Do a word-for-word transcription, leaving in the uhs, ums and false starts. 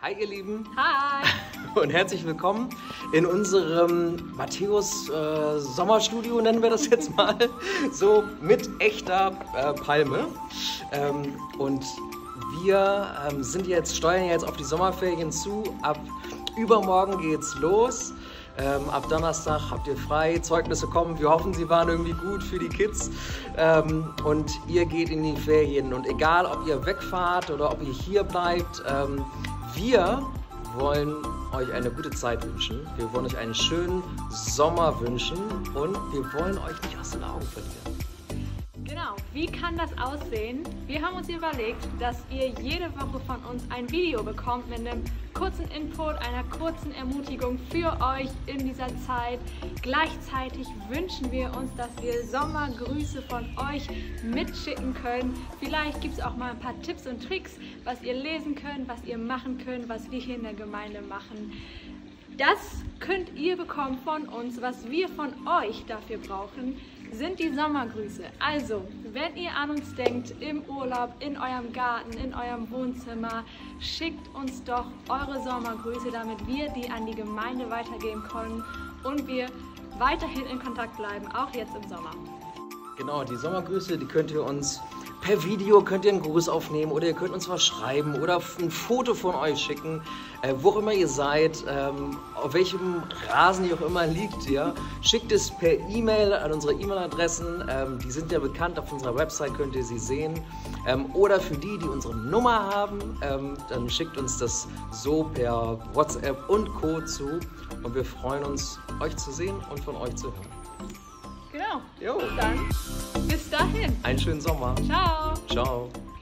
Hi ihr Lieben. Hi. Und herzlich willkommen in unserem Matthäus äh, Sommerstudio, nennen wir das jetzt mal, so mit echter äh, Palme. Ähm, und wir ähm, sind jetzt, steuern jetzt auf die Sommerferien zu. Ab übermorgen geht's los. Ähm, ab Donnerstag habt ihr frei, Zeugnisse kommen, wir hoffen, sie waren irgendwie gut für die Kids, ähm, und ihr geht in die Ferien und egal, ob ihr wegfahrt oder ob ihr hier bleibt, ähm, wir wollen euch eine gute Zeit wünschen, wir wollen euch einen schönen Sommer wünschen und wir wollen euch nicht aus den Augen verlieren. Genau, wie kann das aussehen? Wir haben uns überlegt, dass ihr jede Woche von uns ein Video bekommt mit einem kurzen Input, einer kurzen Ermutigung für euch in dieser Zeit. Gleichzeitig wünschen wir uns, dass wir Sommergrüße von euch mitschicken können. Vielleicht gibt es auch mal ein paar Tipps und Tricks, was ihr lesen könnt, was ihr machen könnt, was wir hier in der Gemeinde machen. Das könnt ihr bekommen von uns. Was wir von euch dafür brauchen, sind die Sommergrüße. Also, wenn ihr an uns denkt, im Urlaub, in eurem Garten, in eurem Wohnzimmer, schickt uns doch eure Sommergrüße, damit wir die an die Gemeinde weitergeben können und wir weiterhin in Kontakt bleiben, auch jetzt im Sommer. Genau, die Sommergrüße, die könnt ihr uns per Video, könnt ihr einen Gruß aufnehmen oder ihr könnt uns was schreiben oder ein Foto von euch schicken, äh, wo auch immer ihr seid, ähm, auf welchem Rasen ihr auch immer liegt, ja. Schickt es per E-Mail an unsere E-Mail-Adressen, ähm, die sind ja bekannt, auf unserer Website könnt ihr sie sehen. Ähm, oder für die, die unsere Nummer haben, ähm, dann schickt uns das so per WhatsApp und Co. zu und wir freuen uns, euch zu sehen und von euch zu hören. Genau. Jo. Dann bis dahin. Einen schönen Sommer. Ciao. Ciao.